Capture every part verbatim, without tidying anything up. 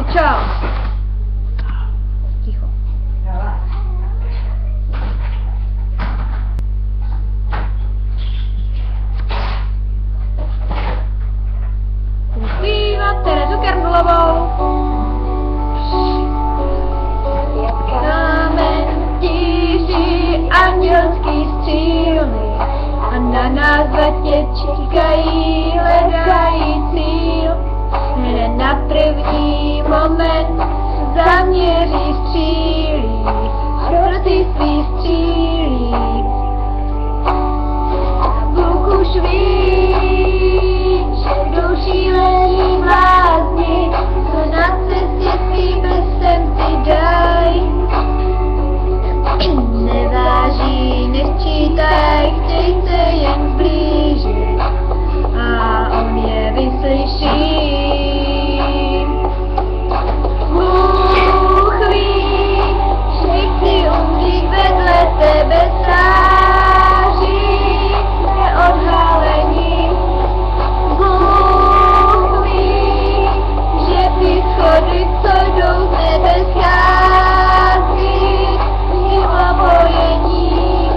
Čau. Ticho. Zpívat Terezu Karnulovou. Kámen tíží andělský střílny a na nás vatě čekají, hledají cíl. Hned na první moment zaměří střílí, hrozí svý střílí. Bůh už ví, že jdou šílení blázni, co na cestě svý prstem si daj. Neváží, nesčítaj, chtěj se jen blížit a on je vyslyší. Bůh ví, že chci umřít vedle tebe stráží neodhalení. Bůh ví, že ty schody, co jdou z nebe schází, tím opojení.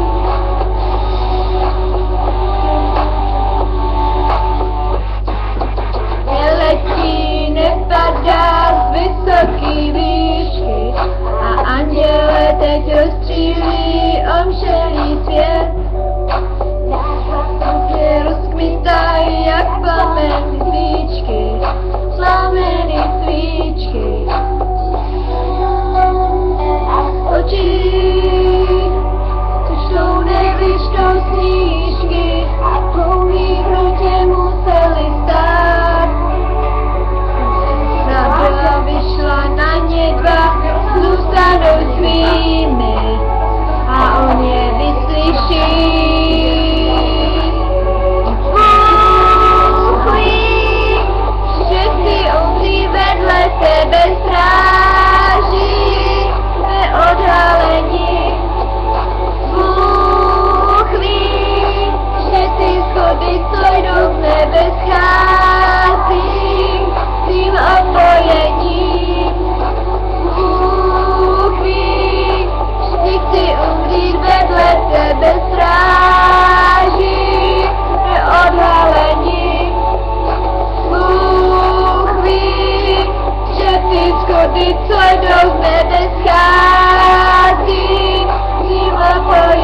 Neletí, nepadá z vysoký výšky a anděle teď rozstřílí omšelý svět. Se rozkmitají jak plameny svíčky, plameny svíčky. Oči, co štou nevyštou snížky, pouhý hrutě museli stát. Zabila vyšla na ně dva, zůstanou svými a on je vyslyší. Bůh ví, že chci umřít vedle tebe stráží neodhalení. Bůh ví, že ty schody, co jdou z nebe schází tím opojením. Bůh ví, že chci umřít vedle tebe stráží neodhalení. Bůh ví, že ty schody, co jdou z nebe schází tím opojením.